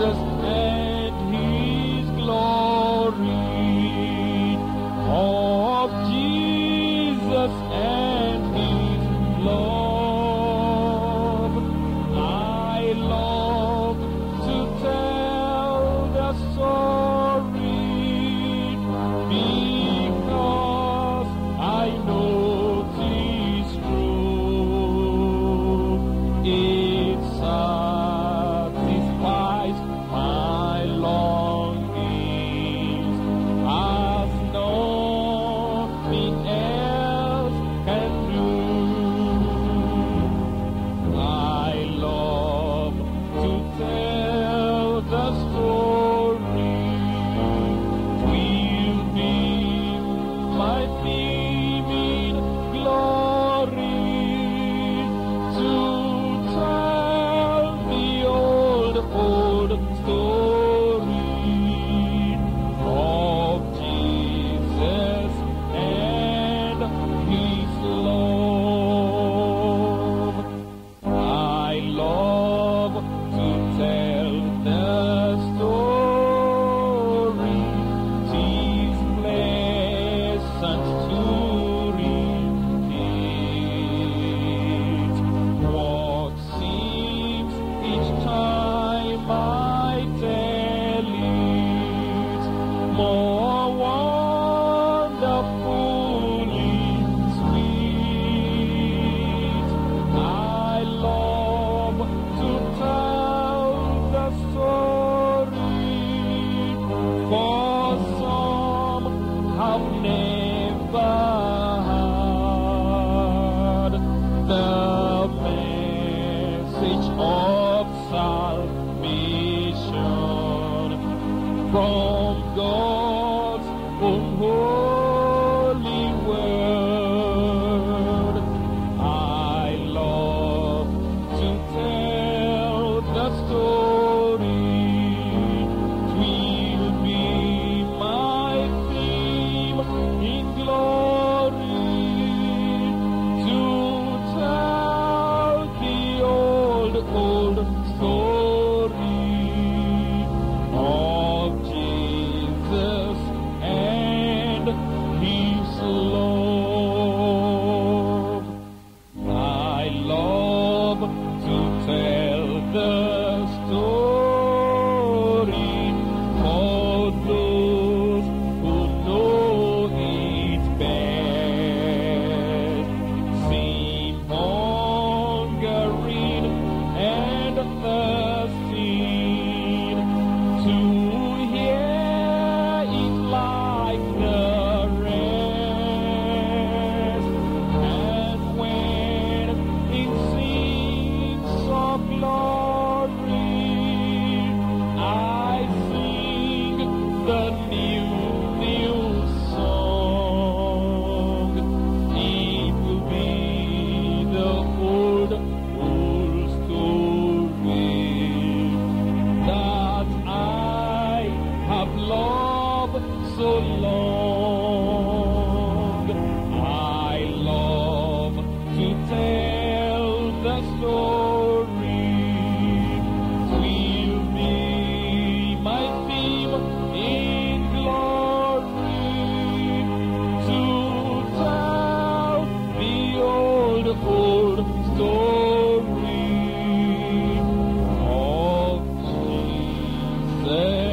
Jesus and His glory, of Jesus and His love. I love to tell the story, because I know 'tis true. It satisfies my longings as nothing else can do. I love to tell the story. 'Twill be my theme in glory to tell the old story of Jesus and His love. I love to tell the story. 'Tis pleasant to repeat what seems each time I tell it more wonderfully sweet. I love to tell the story, for some have never heard the message of salvation from God's own holy word. I love to tell the story. 'Twill be my theme in glory to tell the old story of Jesus and His love. I love to tell the story for those who know it best. Seem hungering and thirsting to hear it like the rest. And when it sings of glory, I sing the new song. It will be the old story that I have loved so long. I love to tell the story. 'Twill be my theme in glory to tell the old story of Jesus